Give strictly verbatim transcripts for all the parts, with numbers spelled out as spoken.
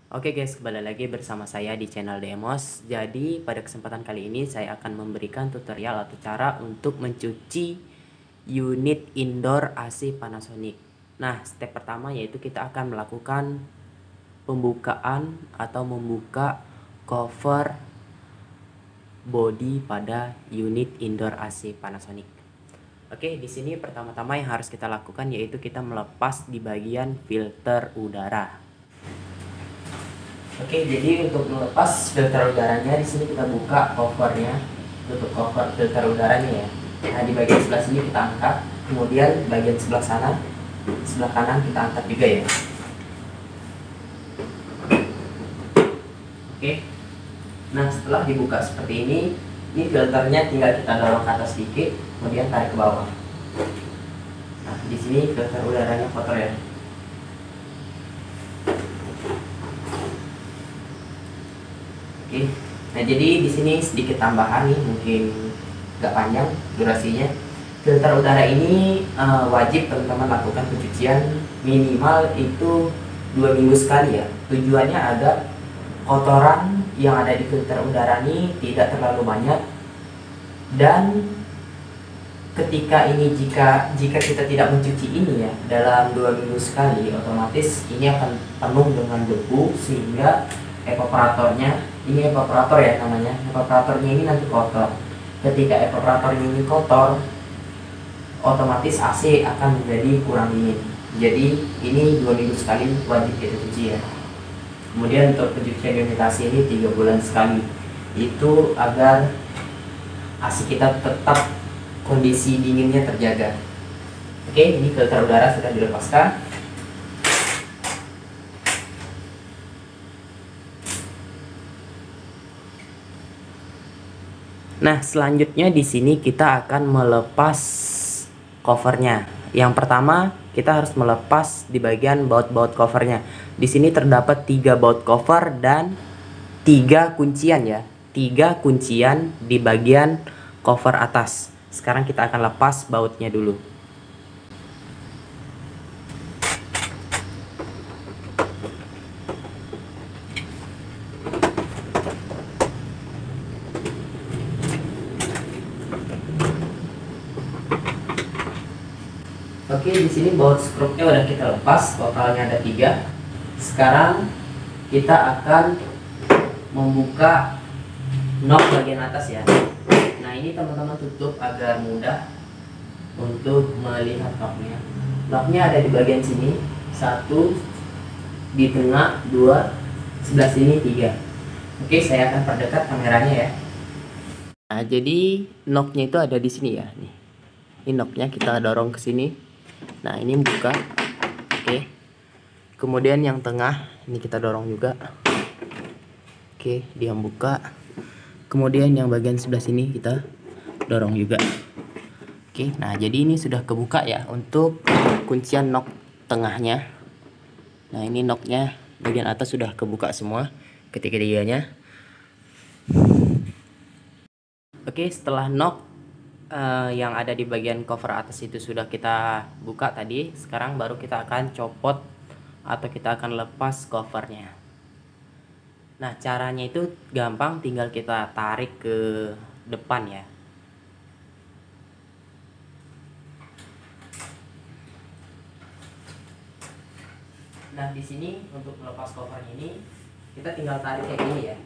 Oke guys, kembali lagi bersama saya di channel Demos. Jadi pada kesempatan kali ini saya akan memberikan tutorial atau cara untuk mencuci unit indoor A C Panasonic. Nah, step pertama yaitu kita akan melakukan pembukaan atau membuka cover body pada unit indoor A C Panasonic. Oke, di sini pertama-tama yang harus kita lakukan yaitu kita melepas di bagian filter udara. Oke, jadi untuk melepas filter udaranya di sini kita buka covernya, tutup cover filter udaranya ya. Nah, di bagian sebelah sini kita angkat, kemudian bagian sebelah sana, sebelah kanan kita angkat juga ya. Oke. Nah, setelah dibuka seperti ini, ini filternya tinggal kita dorong ke atas sedikit, kemudian tarik ke bawah. Nah, di sini filter udaranya kotor ya. Oke, nah jadi di sini sedikit tambahan nih, mungkin nggak panjang durasinya. Filter udara ini uh, wajib teman-teman lakukan pencucian minimal itu dua minggu sekali ya. Tujuannya agar kotoran yang ada di filter udara ini tidak terlalu banyak, dan ketika ini jika jika kita tidak mencuci ini ya dalam dua minggu sekali, otomatis ini akan penuh dengan debu sehingga evaporatornya, ini evaporator ya namanya, evaporatornya ini nanti kotor. Ketika evaporatornya ini kotor, otomatis A C akan menjadi kurang dingin. Jadi ini dua minggu sekali wajib kita cuci ya. Kemudian untuk pencucian unit A C ini tiga bulan sekali, itu agar A C kita tetap kondisi dinginnya terjaga. Oke, ini filter udara sudah dilepaskan. Nah, selanjutnya di sini kita akan melepas covernya. Yang pertama, kita harus melepas di bagian baut-baut covernya. Di sini terdapat tiga baut cover dan tiga kuncian ya. Tiga kuncian di bagian cover atas. Sekarang kita akan lepas bautnya dulu. Oke, di sini baut skrupnya udah kita lepas, totalnya ada tiga. Sekarang kita akan membuka knob bagian atas ya. Nah, ini teman-teman tutup agar mudah untuk melihat knob-nya. Knob-nya ada di bagian sini, satu di tengah, dua sebelah sini, tiga. Oke, saya akan perdekat kameranya ya. Nah, jadi knob-nya itu ada di sini ya. Nih, ini knob-nya kita dorong ke sini. Nah, ini buka. Oke. Kemudian yang tengah ini kita dorong juga. Oke, dia buka. Kemudian yang bagian sebelah sini kita dorong juga. Oke, nah jadi ini sudah kebuka ya untuk kuncian nok tengahnya. Nah, ini noknya bagian atas sudah kebuka semua ketiga-tiganya. Oke, setelah nok Uh, yang ada di bagian cover atas itu sudah kita buka tadi, sekarang baru kita akan copot atau kita akan lepas covernya. Nah, caranya itu gampang, tinggal kita tarik ke depan ya. Nah, di sini untuk melepas cover ini kita tinggal tarik kayak gini ya.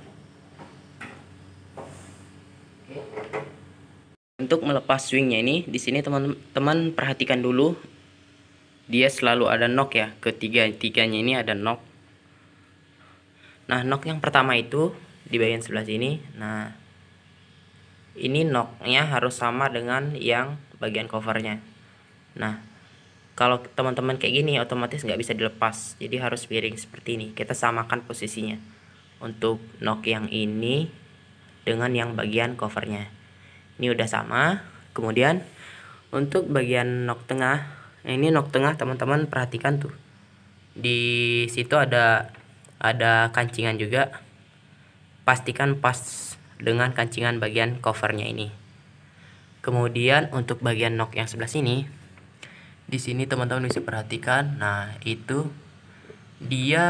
Oke. Untuk melepas swingnya ini, di sini teman-teman perhatikan dulu, dia selalu ada knock ya, ketiga-tiganya ini ada knock. Nah, knock yang pertama itu di bagian sebelah sini. Nah, ini knocknya harus sama dengan yang bagian covernya. Nah, kalau teman-teman kayak gini otomatis nggak bisa dilepas, jadi harus miring seperti ini. Kita samakan posisinya untuk knock yang ini dengan yang bagian covernya. Ini udah sama. Kemudian untuk bagian nok tengah, ini nok tengah teman-teman perhatikan tuh, di situ ada ada kancingan juga. Pastikan pas dengan kancingan bagian covernya ini. Kemudian untuk bagian nok yang sebelah sini, di sini teman-teman bisa perhatikan. Nah, itu dia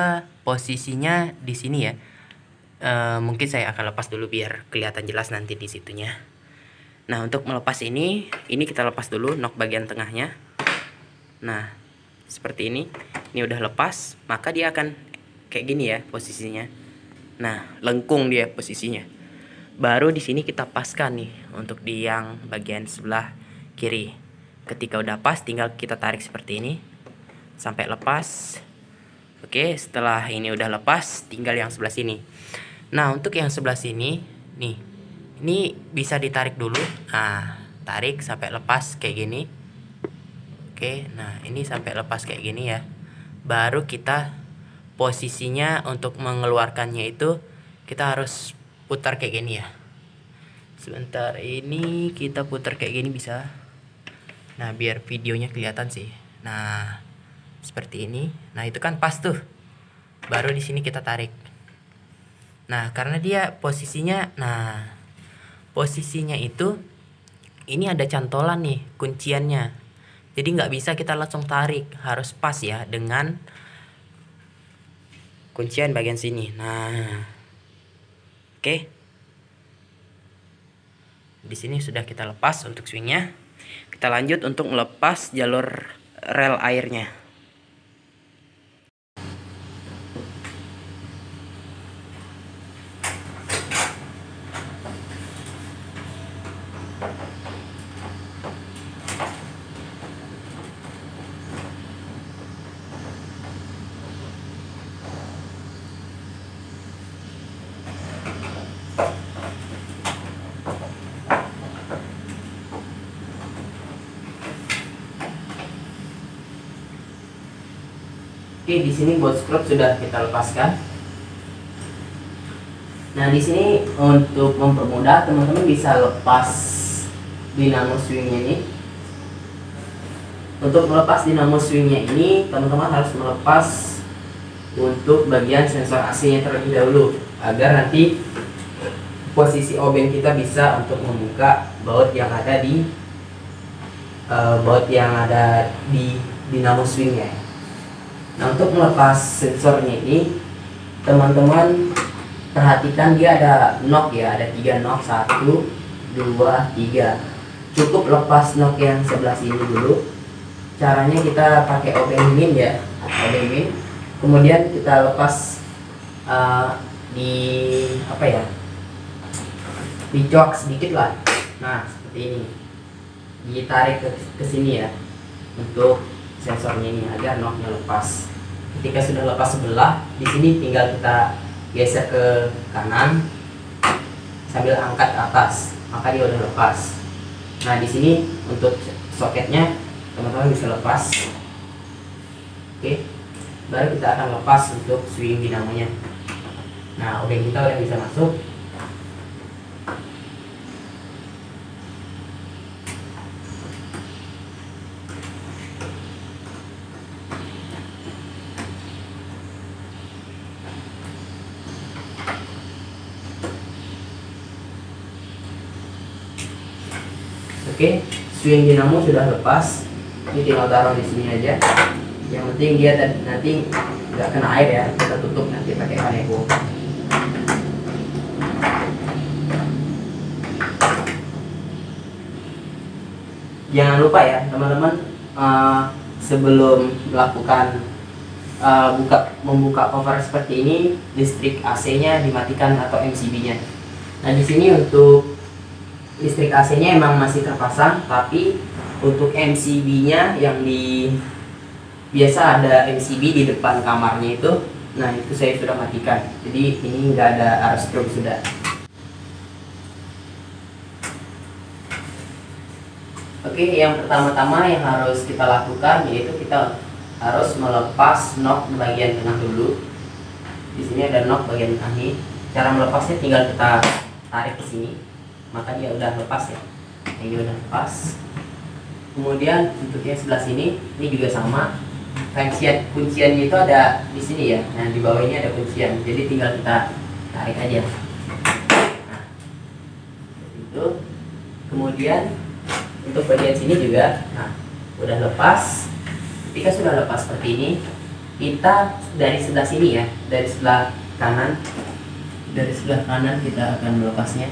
posisinya di sini ya. E, mungkin saya akan lepas dulu biar kelihatan jelas nanti di situnya. Nah, untuk melepas ini, ini kita lepas dulu nok bagian tengahnya. Nah, seperti ini. Ini udah lepas, maka dia akan kayak gini ya posisinya. Nah, lengkung dia posisinya. Baru di sini kita paskan nih untuk di yang bagian sebelah kiri. Ketika udah pas, tinggal kita tarik seperti ini sampai lepas. Oke, setelah ini udah lepas, tinggal yang sebelah sini. Nah, untuk yang sebelah sini, nih, ini bisa ditarik dulu. Nah, tarik sampai lepas kayak gini. Oke, nah ini sampai lepas kayak gini ya. Baru kita posisinya untuk mengeluarkannya itu kita harus putar kayak gini ya. Sebentar, ini kita putar kayak gini bisa. Nah, biar videonya kelihatan sih. Nah, seperti ini. Nah, itu kan pas tuh. Baru di sini kita tarik. Nah, karena dia posisinya, nah, posisinya itu ini ada cantolan nih kunciannya. Jadi nggak bisa kita langsung tarik, harus pas ya dengan kuncian bagian sini. Nah, oke. Di sini sudah kita lepas untuk swingnya. Kita lanjut untuk melepas jalur rel airnya. Oke, di sini bot scrub sudah kita lepaskan. Nah, di sini untuk mempermudah, teman-teman bisa lepas dinamo swingnya ini. Untuk melepas dinamo swingnya ini, teman-teman harus melepas untuk bagian sensor A C-nya terlebih dahulu, agar nanti posisi obeng kita bisa untuk membuka baut yang ada di uh, baut yang ada di dinamo swingnya. Nah, untuk melepas sensornya ini, teman-teman perhatikan dia ada knock ya, ada tiga knock, satu, dua, tiga. Cukup lepas knock yang sebelah sini dulu. Caranya kita pakai obeng min ya, obeng min. Kemudian kita lepas uh, di apa ya, dicok sedikit lah. Nah, seperti ini, ditarik ke, ke sini ya, untuk sensornya ini agar knocknya lepas. Ketika sudah lepas sebelah, di sini tinggal kita geser ke kanan sambil angkat ke atas, maka dia udah lepas. Nah, di sini untuk soketnya teman-teman bisa lepas. Oke, baru kita akan lepas untuk swing dinamonya. Nah, obeng kita udah bisa masuk. Oke, swing dinamo sudah lepas. Ini tinggal taruh di sini aja. Yang penting dia nanti nggak kena air ya. Kita tutup nanti pakai kanebo. Jangan lupa ya teman-teman, uh, sebelum melakukan uh, buka membuka cover seperti ini, listrik A C-nya dimatikan atau M C B-nya. Nah, di sini untuk listrik A C-nya emang masih terpasang, tapi untuk M C B-nya yang di biasa ada M C B di depan kamarnya itu, nah itu saya sudah matikan. Jadi ini nggak ada arus strobe sudah. Oke, yang pertama-tama yang harus kita lakukan yaitu kita harus melepas knock bagian tengah dulu. Di sini ada knock bagian tengah ini. Cara melepasnya tinggal kita tarik ke sini. Maka dia udah lepas ya, ini udah lepas. Kemudian untuk yang sebelah sini ini juga sama, kuncian kunciannya itu ada di sini ya. Nah, di bawah ini ada kuncian, jadi tinggal kita tarik aja. Nah, itu. Kemudian untuk bagian sini juga, nah udah lepas. Ketika sudah lepas seperti ini, kita dari sebelah sini ya, dari sebelah kanan, dari sebelah kanan kita akan melepasnya.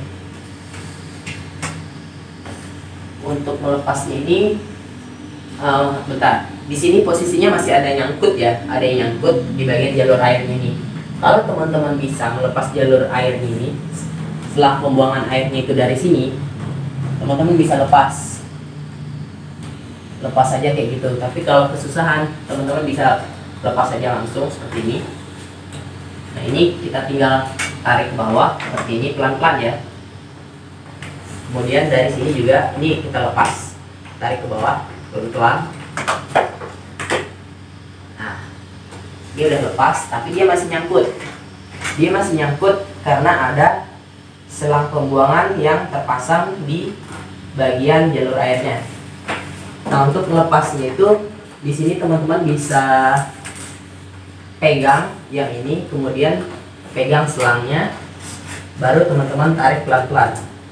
Untuk melepasnya ini, uh, bentar, di sini posisinya masih ada yang nyangkut ya, ada yang nyangkut di bagian jalur airnya ini. Kalau teman-teman bisa melepas jalur airnya ini, setelah pembuangan airnya itu dari sini, teman-teman bisa lepas, lepas saja kayak gitu. Tapi kalau kesusahan, teman-teman bisa lepas saja langsung seperti ini. Nah ini kita tinggal tarik ke bawah seperti ini pelan-pelan ya. Kemudian dari sini juga ini kita lepas, tarik ke bawah pelan-pelan. Nah dia udah lepas, tapi dia masih nyangkut. Dia masih nyangkut karena ada selang pembuangan yang terpasang di bagian jalur airnya. Nah untuk melepasnya itu di sini teman-teman bisa pegang yang ini, kemudian pegang selangnya, baru teman-teman tarik pelan-pelan.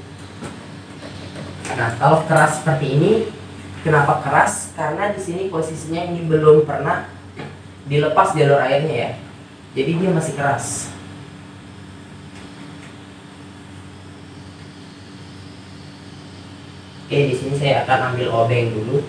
Nah kalau keras seperti ini, kenapa keras? Karena di sini posisinya ini belum pernah dilepas jalur airnya ya, jadi dia masih keras. Oke, di sini saya akan ambil obeng dulu.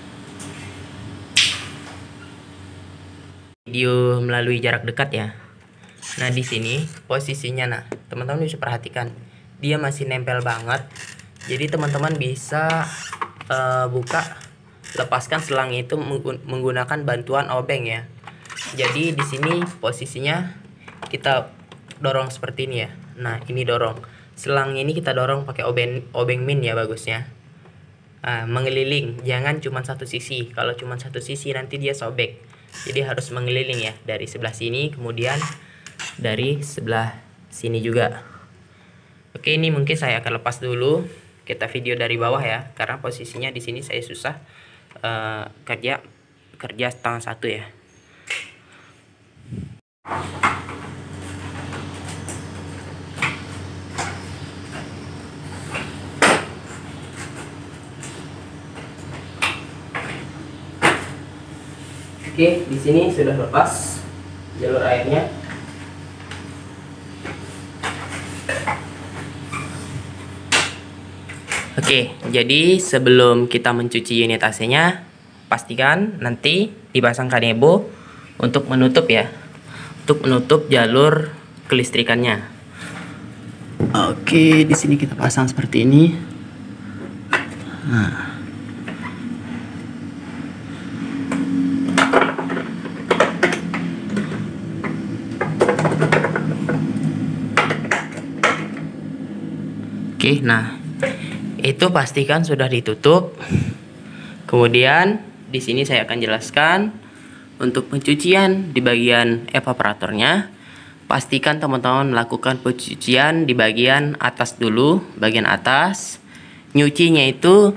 Video melalui jarak dekat ya. Nah di sini posisinya, nah teman-teman bisa perhatikan dia masih nempel banget. Jadi teman-teman bisa uh, buka, lepaskan selang itu menggunakan bantuan obeng ya. Jadi di sini posisinya kita dorong seperti ini ya. Nah ini dorong selang ini, kita dorong pakai obeng obeng min ya bagusnya. Nah, mengeliling, jangan cuma satu sisi. Kalau cuma satu sisi nanti dia sobek. Jadi harus mengeliling ya, dari sebelah sini, kemudian dari sebelah sini juga. Oke, ini mungkin saya akan lepas dulu. Kita video dari bawah ya, karena posisinya di sini saya susah uh, kerja kerja tangan satu ya. Oke, di sini sudah lepas jalur airnya. Oke, jadi sebelum kita mencuci unit A C-nya, pastikan nanti dipasang kanebo untuk menutup ya, untuk menutup jalur kelistrikannya. Oke, di sini kita pasang seperti ini. Nah. Oke, nah itu pastikan sudah ditutup. Kemudian di sini saya akan jelaskan untuk pencucian di bagian evaporatornya. Pastikan teman-teman melakukan pencucian di bagian atas dulu, bagian atas. Nyucinya itu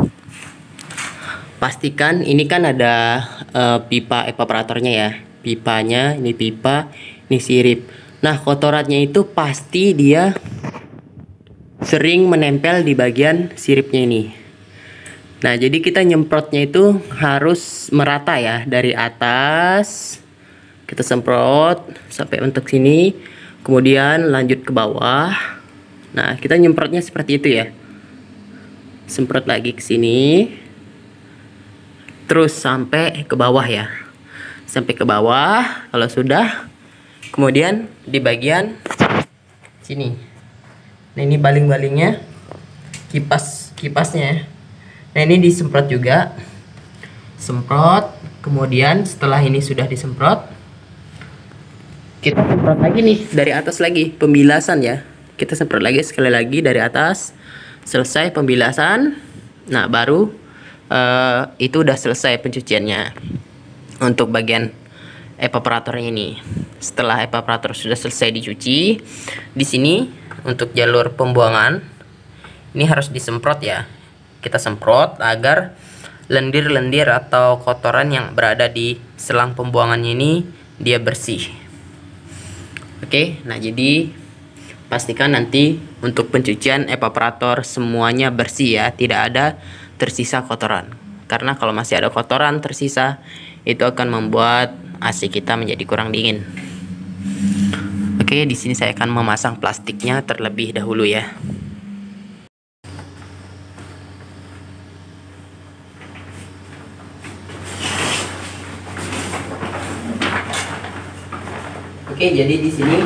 pastikan ini kan ada uh, pipa evaporatornya ya. Pipanya, ini pipa, ini sirip. Nah, kotorannya itu pasti dia sering menempel di bagian siripnya ini. Nah jadi kita nyemprotnya itu harus merata ya, dari atas kita semprot sampai untuk sini, kemudian lanjut ke bawah. Nah kita nyemprotnya seperti itu ya, semprot lagi ke sini, terus sampai ke bawah ya, sampai ke bawah. Kalau sudah, kemudian di bagian sini. Nah ini baling-balingnya, kipas kipasnya. Nah ini disemprot juga, semprot. Kemudian setelah ini sudah disemprot, kita semprot lagi nih dari atas lagi, pembilasan ya. Kita semprot lagi sekali lagi dari atas. Selesai pembilasan. Nah baru uh, itu udah selesai pencuciannya untuk bagian evaporatornya ini. Setelah evaporator sudah selesai dicuci, di sini untuk jalur pembuangan ini harus disemprot ya. Kita semprot agar lendir-lendir atau kotoran yang berada di selang pembuangannya ini dia bersih. Oke, nah jadi pastikan nanti untuk pencucian evaporator semuanya bersih ya, tidak ada tersisa kotoran. Karena kalau masih ada kotoran tersisa, itu akan membuat A C kita menjadi kurang dingin. Oke, di sini saya akan memasang plastiknya terlebih dahulu ya. Oke, jadi di sini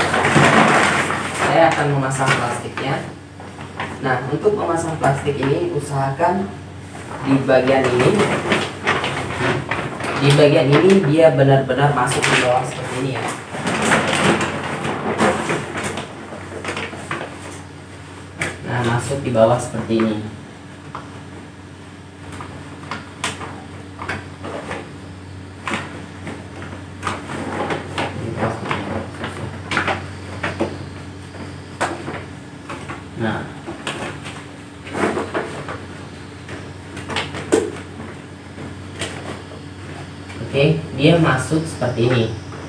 saya akan memasang plastiknya. Nah, untuk memasang plastik ini usahakan di bagian ini, di bagian ini dia benar-benar masuk di bawah seperti ini ya. Nah, masuk di bawah seperti ini. Nah, oke, dia masuk seperti ini.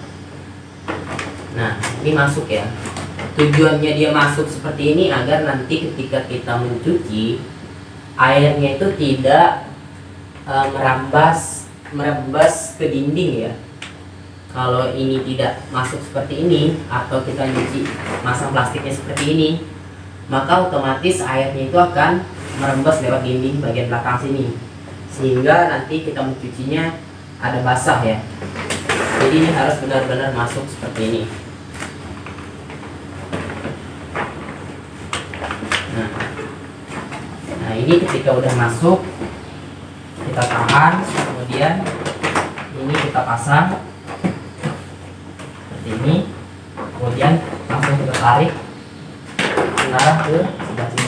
Nah, ini masuk ya. Tujuannya dia masuk seperti ini agar nanti ketika kita mencuci, airnya itu tidak e, merambas merambas ke dinding ya. Kalau ini tidak masuk seperti ini, atau kita nyuci masang plastiknya seperti ini, maka otomatis airnya itu akan merembes lewat dinding bagian belakang sini, sehingga nanti kita mencucinya ada basah ya. Jadi ini harus benar-benar masuk seperti ini. Nah, nah ini ketika udah masuk, kita tahan, kemudian ini kita pasang seperti ini, kemudian langsung kita tarik mengarah ke sebelah sini.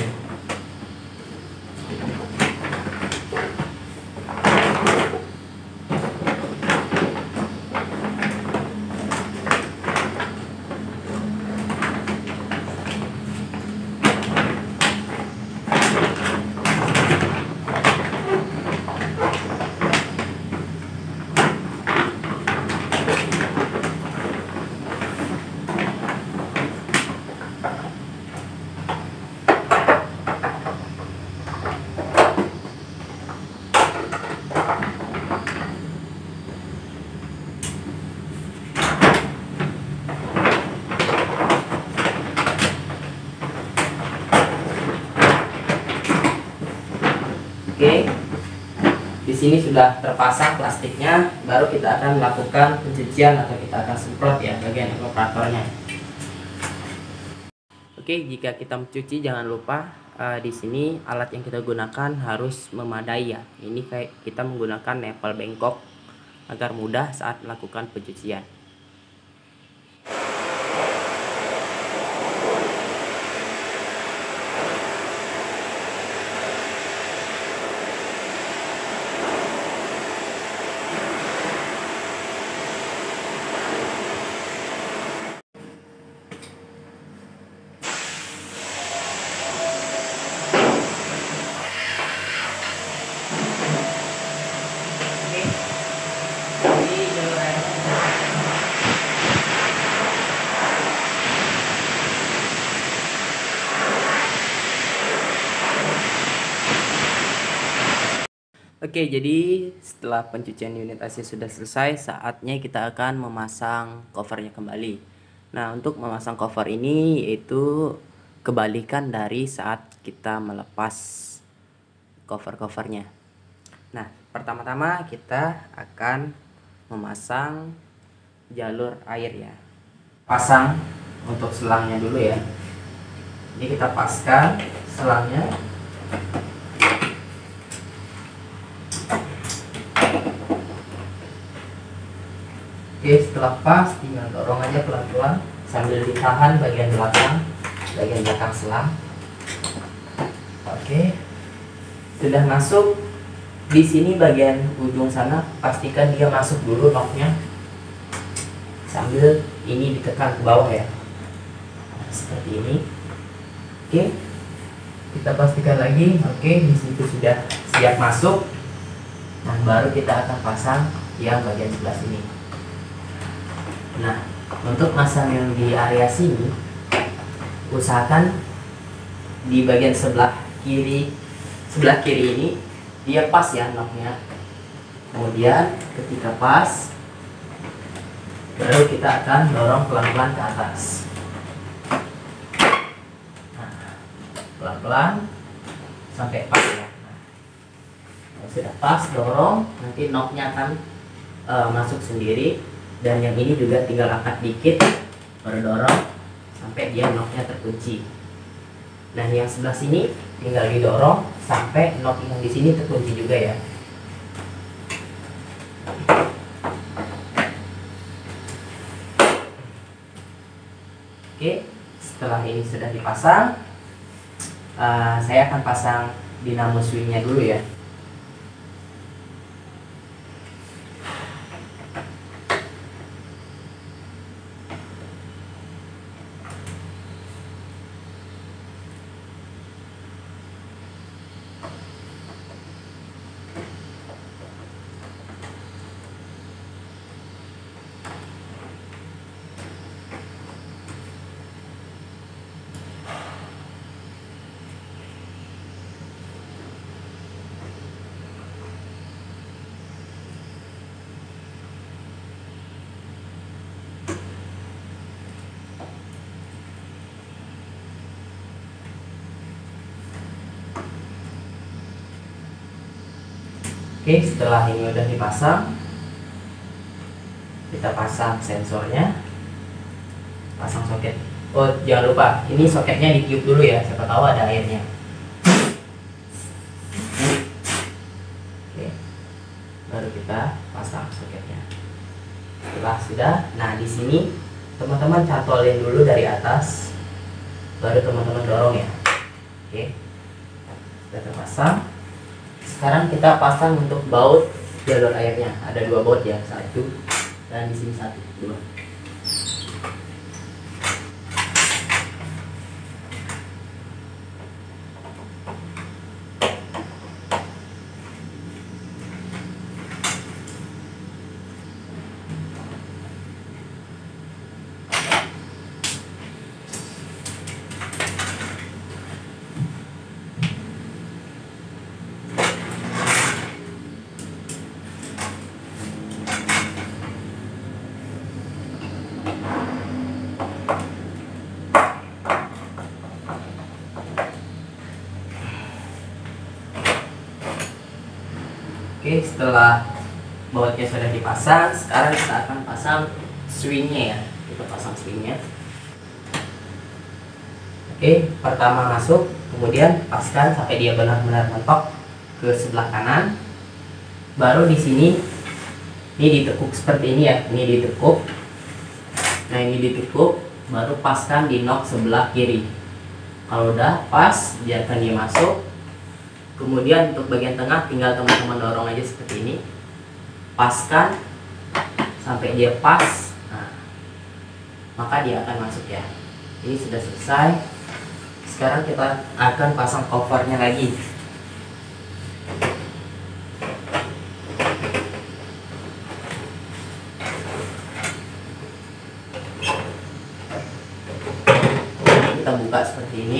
Oke, di sini sudah terpasang plastiknya, baru kita akan melakukan pencucian atau kita akan semprot ya bagian evaporatornya. Oke, jika kita mencuci jangan lupa uh, di sini alat yang kita gunakan harus memadai ya. Ini kayak kita menggunakan nepel bengkok agar mudah saat melakukan pencucian. Oke, jadi setelah pencucian unit A C sudah selesai, saatnya kita akan memasang covernya kembali. Nah, untuk memasang cover ini yaitu kebalikan dari saat kita melepas cover-covernya. Nah, pertama-tama kita akan memasang jalur air ya. Pasang untuk selangnya dulu ya. Jadi kita paskan selangnya. Oke, setelah pas tinggal dorong aja pelan-pelan sambil ditahan bagian belakang, bagian belakang selang. Oke, sudah masuk. Di sini bagian ujung sana pastikan dia masuk dulu locknya, sambil ini ditekan ke bawah ya, seperti ini. Oke, kita pastikan lagi. Oke, di situ sudah siap masuk. Nah, baru kita akan pasang yang bagian sebelah sini. Nah, untuk masang yang di area sini, usahakan di bagian sebelah kiri, sebelah kiri ini dia pas ya locknya. Kemudian ketika pas, baru kita akan dorong pelan-pelan ke atas. Nah, pelan-pelan sampai pas ya. Nah, kalau sudah pas, dorong, nanti knocknya akan uh, masuk sendiri, dan yang ini juga tinggal angkat dikit, baru dorong sampai dia knocknya terkunci. Nah, yang sebelah sini tinggal didorong sampai knock yang di sini terkunci juga ya. Oke, setelah ini sudah dipasang, uh, saya akan pasang dinamo swingnya dulu ya. Oke, setelah ini udah dipasang, kita pasang sensornya, pasang soket. Oh, jangan lupa, ini soketnya ditiup dulu ya, siapa tahu ada airnya. Oke, baru kita pasang soketnya. Setelah sudah, nah di sini teman-teman cantolin dulu dari atas, baru teman-teman dorong ya. Oke, sudah terpasang. Sekarang kita pasang untuk baut jalur airnya. Ada dua baut ya, satu dan di sini satu, dua. Oke, setelah bautnya sudah dipasang, sekarang kita akan pasang swingnya ya. Kita pasang swingnya. Oke, pertama masuk, kemudian paskan sampai dia benar-benar mentok ke sebelah kanan. Baru di sini, ini ditekuk seperti ini ya. Ini ditekuk. Nah, ini ditekuk, baru paskan di knock sebelah kiri. Kalau udah pas, biarkan dia masuk. Kemudian untuk bagian tengah tinggal teman-teman dorong aja seperti ini, paskan sampai dia pas. Nah, maka dia akan masuk ya. Ini sudah selesai. Sekarang kita akan pasang covernya lagi. Kita buka seperti ini.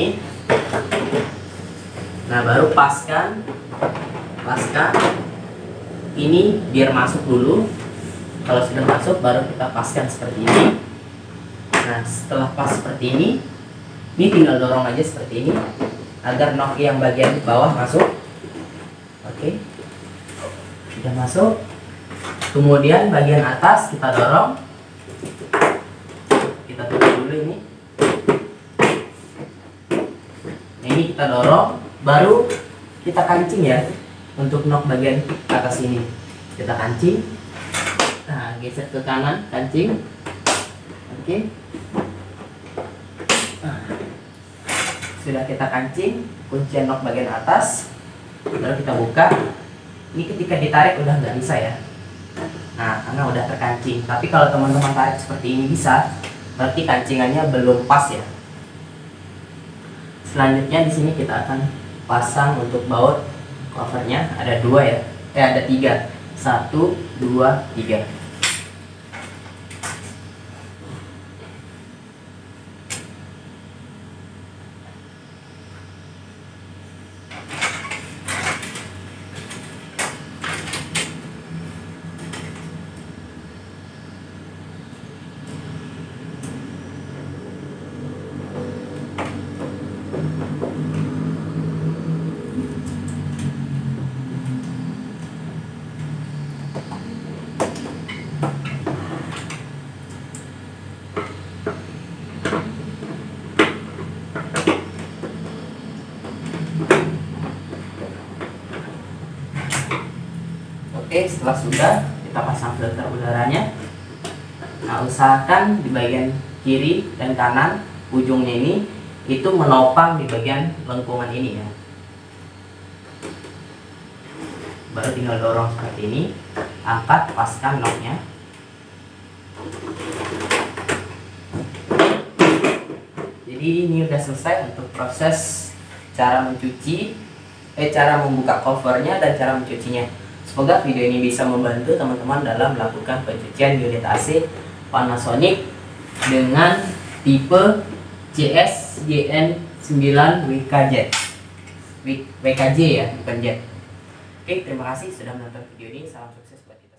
Nah, baru paskan, paskan ini biar masuk dulu. Kalau sudah masuk, baru kita paskan seperti ini. Nah, setelah pas seperti ini, ini tinggal dorong aja seperti ini agar knock yang bagian bawah masuk. Oke, sudah masuk. Kemudian bagian atas kita dorong. Kita tutup dulu ini. Nah, ini kita dorong. Baru kita kancing ya untuk knock bagian atas ini. Kita kancing. Nah, geser ke kanan, kancing. Oke. Nah, sudah kita kancing kuncian knock bagian atas. Baru kita buka. Ini ketika ditarik udah nggak bisa ya. Nah, karena udah terkancing. Tapi kalau teman-teman tarik seperti ini bisa, berarti kancingannya belum pas ya. Selanjutnya di sini kita akan pasang untuk baut covernya. Ada dua ya, eh ada tiga, satu, dua, tiga. Oke, setelah sudah kita pasang filter udaranya. Nah, usahakan di bagian kiri dan kanan ujungnya ini itu menopang di bagian lengkungan ini ya. Baru tinggal dorong seperti ini, angkat, paskan knob-nya. Jadi ini udah selesai untuk proses cara mencuci, eh cara membuka covernya dan cara mencucinya. Semoga video ini bisa membantu teman-teman dalam melakukan pencucian unit A C Panasonic dengan tipe C S J N sembilan W K J. W K J ya, bukan J. Oke, terima kasih sudah menonton video ini. Salam sukses buat kita.